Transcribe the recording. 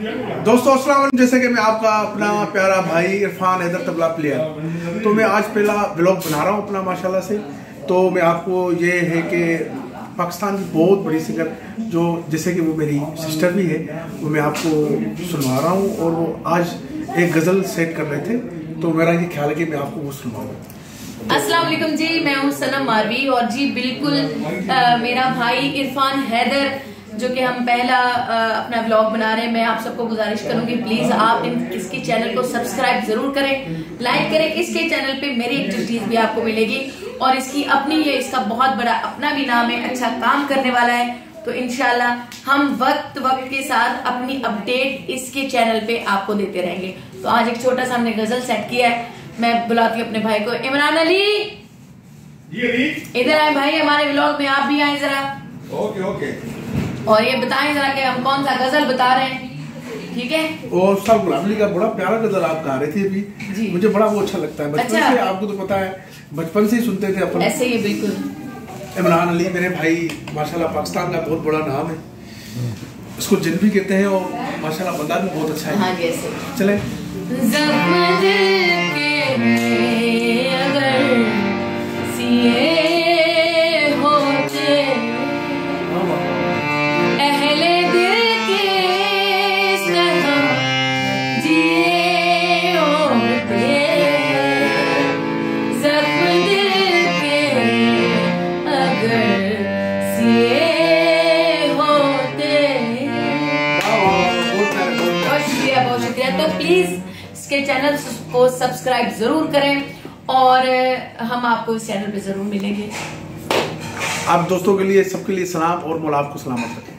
दोस्तों अस्सलाम वालेकुम। जैसे कि मैं आपका अपना प्यारा भाई इरफान हैदर तबला प्लेयर, तो मैं आज पहला व्लॉग बना रहा हूँ अपना माशाल्लाह से। तो मैं आपको ये है कि पाकिस्तान की बहुत बड़ी सिंगर जो जैसे कि वो मेरी सिस्टर भी है, वो मैं आपको सुनवा रहा हूँ। और वो आज एक गज़ल सेट कर रहे थे, तो मेरा ये ख्याल है कि मैं आपको वो सुनवाऊँ। अस्सलाम वालेकुम जी, मैं हूँ सनम मारवी और जी बिल्कुल मेरा भाई इरफान हैदर जो कि हम पहला अपना व्लॉग बना रहे हैं। मैं आप सबको गुजारिश करूंगी प्लीज आप इसके चैनल को सब्सक्राइब जरूर करें, लाइक करें। इसके चैनल पे मेरी एक्टिविटीज भी आपको मिलेगी और इसकी अपनी है, इसका बहुत बड़ा अपना भी नाम है, अच्छा काम करने वाला है। तो इंशाल्लाह हम वक्त के साथ अपनी अपडेट इसके चैनल पे आपको देते रहेंगे। तो आज एक छोटा सा हमने गजल सेट किया है। मैं बुलाती हूँ अपने भाई को। इमरान अली इधर आए भाई, हमारे व्लॉग में आप भी आए जरा। ओके। और ये बताएं जरा कि हम कौन सा गजल बता रहे हैं, ठीक है? और सब गुलामी का बड़ा प्यारा गजल आप गा रहे थे अभी, मुझे बड़ा वो अच्छा लगता है। बचपन से आपको तो पता है, बचपन से ही सुनते थे अपन। ऐसे ही बिल्कुल। इमरान अली मेरे भाई माशाल्लाह पाकिस्तान का बहुत बड़ा नाम है, इसको जिन भी कहते हैं और माशाल्लाह बंदा भी बहुत अच्छा है। हाँ जैसे चले तो प्लीज इसके चैनल को सब्सक्राइब जरूर करें और हम आपको इस चैनल पे जरूर मिलेंगे। आप दोस्तों के लिए सबके लिए सलाम और मौला आपको सलामत रखें।